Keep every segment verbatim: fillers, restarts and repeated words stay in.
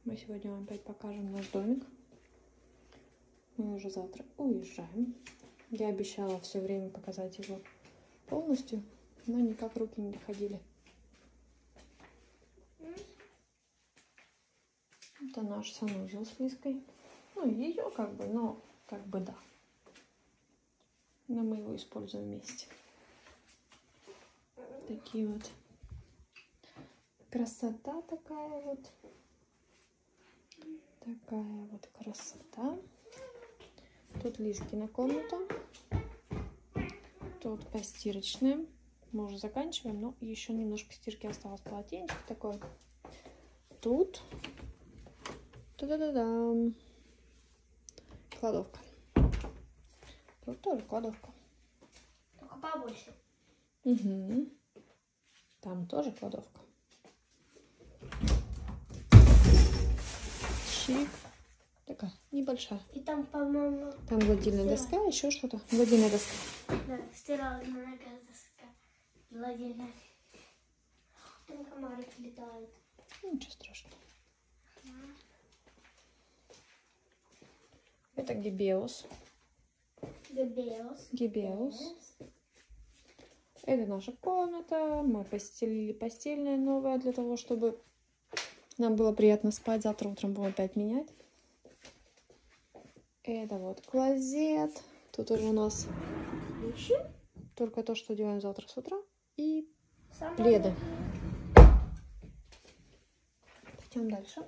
Мы сегодня вам опять покажем наш домик. Мы уже завтра уезжаем. Я обещала все время показать его полностью, но никак руки не доходили. Это наш санузел с Лизкой. Ну, ее как бы, но как бы да. Но мы его используем вместе. Такие вот. Красота такая вот. Такая вот красота. Тут Лизкина комната. Тут постирочная. Мы уже заканчиваем, но еще немножко стирки осталось. Полотенчик такой. Тут. Та-да-да-дам. Кладовка. Тут тоже кладовка. Только побольше. Угу. Там тоже кладовка. Чик. Такая небольшая. И там, по-моему... Там гладильная доска, еще что-то. Гладильная доска. Да, стиральная доска. Гладильная. Там комары летают. Ничего страшного. Это гибеус. Гибеус. Гибеус. Это наша комната. Мы постелили постельное новое для того, чтобы нам было приятно спать. Завтра утром будем опять менять. Это вот клозет. Тут уже у нас Вещи. только то, что делаем завтра с утра. И Самое пледы. Пойдем дальше.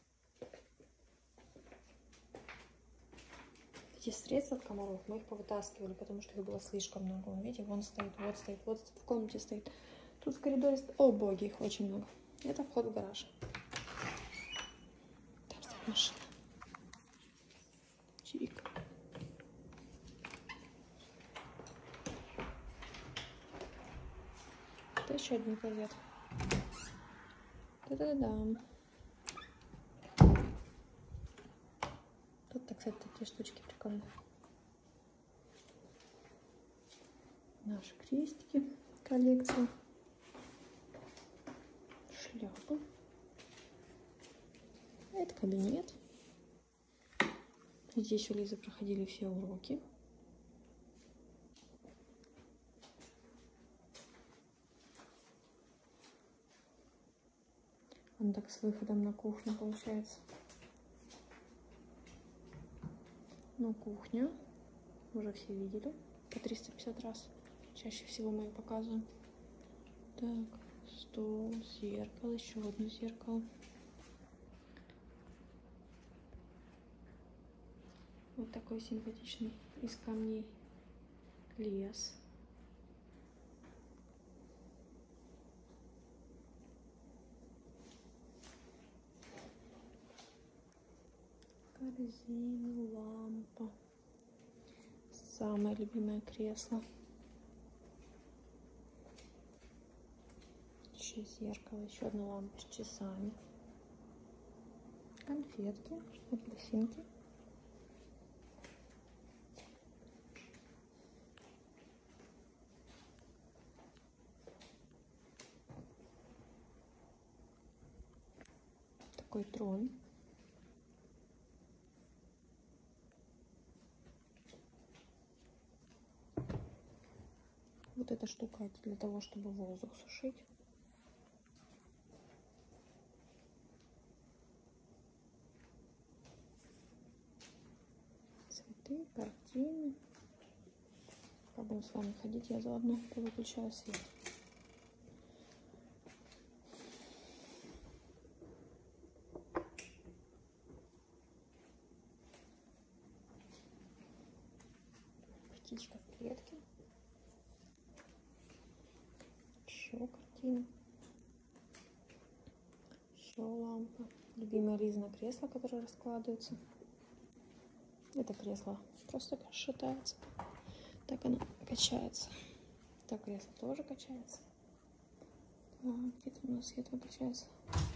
Эти средства от комаров, мы их повытаскивали, потому что их было слишком много. Вон, видите, вон стоит, вот стоит, вот в комнате стоит. Тут в коридоре стоит. О, боги, их очень много. Это вход в гараж. Там стоит машина. Чик. Это еще один клозет. Та-да-да-дам. Тут, так, кстати, такие штучки прикольные. Наши крестики, коллекция. Шляпы. Это кабинет. Здесь у Лизы проходили все уроки. Он так с выходом на кухню получается. Ну, кухня. Уже все видели. По триста пятьдесят раз. Чаще всего мы ее показываем. Так, стол, зеркало, еще одно зеркало. Вот такой симпатичный из камней лес. Корзина, лампа. Самое любимое кресло. Еще зеркало, еще одна лампа с часами. Конфетки, апельсинки. Такой трон. Вот эта штука для того, чтобы воздух сушить. Цветы, картины. Пока будем с вами ходить, я заодно повыключаю свет. Птичка в клетке. Еще картина. Еще лампа. Любимое Лизино кресло, которое раскладывается. Это кресло просто шатается. Так оно качается. Так кресло тоже качается. Так, где-то у нас свет выключается.